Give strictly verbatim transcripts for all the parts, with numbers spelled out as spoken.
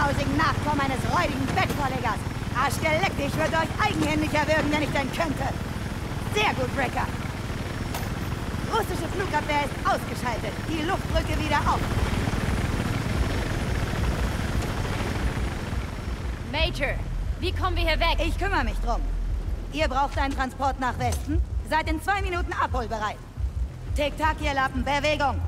blauäugigen Nachkommen eines räudigen Bettvorlegers. Arschgeleckt, ich würde euch eigenhändig erwürgen, wenn ich denn könnte. Sehr gut, Wrecker. Russische Flugabwehr ist ausgeschaltet. Die Luftbrücke wieder auf. Major, wie kommen wir hier weg? Ich kümmere mich drum. Ihr braucht einen Transport nach Westen. Seid in zwei Minuten abholbereit. Tick-Tack, ihr Lappen. Bewegung.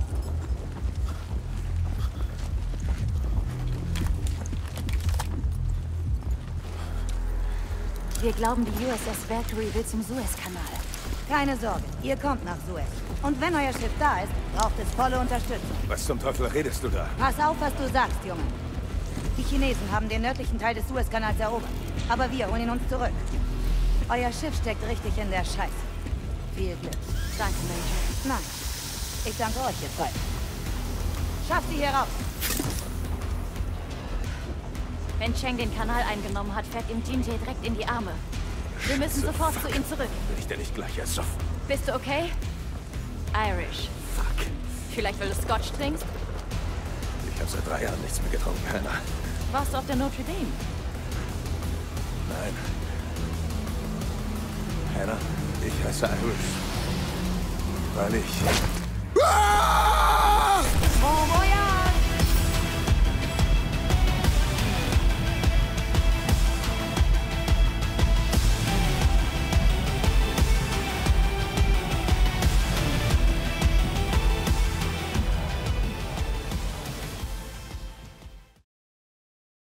Wir glauben, die U S S Valkyrie will zum Suezkanal. Keine Sorge, ihr kommt nach Suez. Und wenn euer Schiff da ist, braucht es volle Unterstützung. Was zum Teufel redest du da? Pass auf, was du sagst, Junge. Die Chinesen haben den nördlichen Teil des Suezkanals erobert. Aber wir holen ihn uns zurück. Euer Schiff steckt richtig in der Scheiße. Viel Glück. Danke, Major. Nein, ich danke euch, ihr zwei. Schafft sie hier raus. Wenn Cheng den Kanal eingenommen hat, fährt ihm Jinjae direkt in die Arme. Wir müssen sofort zu ihm zurück. Bin ich denn nicht gleich ersoffen? Bist du okay? Irish. Fuck. Vielleicht, weil du Scotch trinkst? Ich habe seit drei Jahren nichts mehr getrunken, Hannah. Warst du auf der Notre Dame? Nein. Hannah, ich heiße Irish. Weil ich... Ah!